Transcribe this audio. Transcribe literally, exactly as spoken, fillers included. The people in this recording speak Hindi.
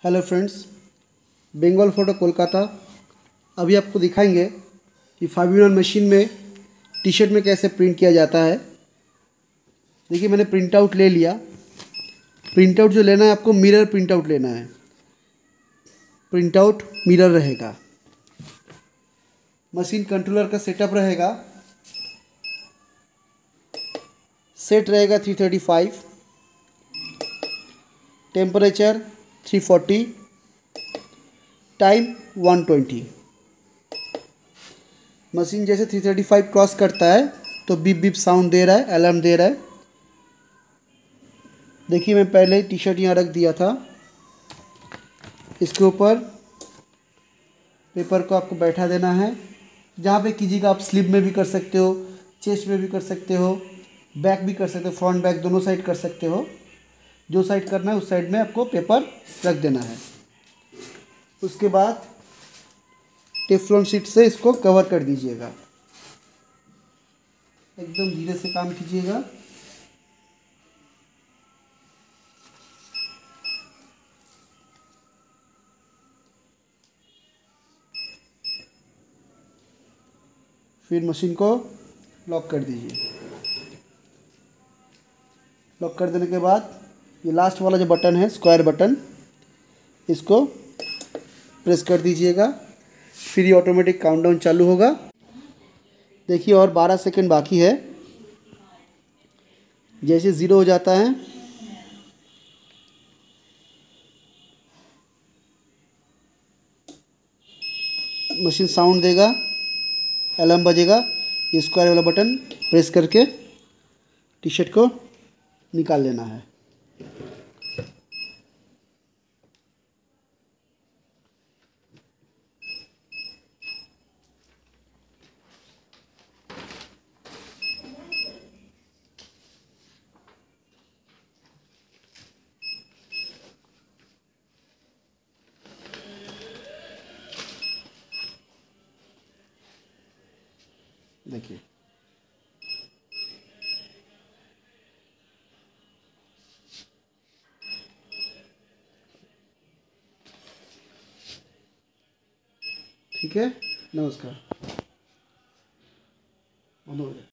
Hello friends, Bengal photo Kolkata. अभी आपको दिखाएंगे कि फाइव इन वन मशीन में टी शर्ट में कैसे प्रिंट किया जाता है। देखिए, मैंने प्रिंट आउट ले लिया। प्रिंट आउट जो लेना है आपको, मिरर प्रिंट आउट लेना है। प्रिंट आउट मिरर रहेगा। मशीन कंट्रोलर का सेटअप रहेगा। सेट रहेगा three thirty five, temperature three forty, time one twenty. Machine जैसे थ्री थर्टी फाइव क्रॉस करता है तो बीप बीप साउंड दे रहा है, अलार्म दे रहा है। देखिए, मैं पहले टी शर्ट यहाँ रख दिया था। इसके ऊपर पेपर को आपको बैठा देना है। जहाँ पे कीजिएगा, आप स्लीव में भी कर सकते हो, चेस्ट में भी कर सकते हो, बैक भी कर सकते हो, फ्रंट बैक दोनों साइड कर सकते हो। जो साइड करना है उस साइड में आपको पेपर रख देना है। उसके बाद टेफ्लॉन शीट से इसको कवर कर दीजिएगा। एकदम धीरे से काम कीजिएगा। फिर मशीन को लॉक कर दीजिए। लॉक कर देने के बाद ये लास्ट वाला जो बटन है, स्क्वायर बटन, इसको प्रेस कर दीजिएगा। फिर ये ऑटोमेटिक काउंटडाउन चालू होगा। देखिए, और बारह सेकंड बाकी है। जैसे ज़ीरो हो जाता है मशीन साउंड देगा, अलार्म बजेगा। ये स्क्वायर वाला बटन प्रेस करके टी शर्ट को निकाल लेना है। देखिए, ठीक है। नमस्कार।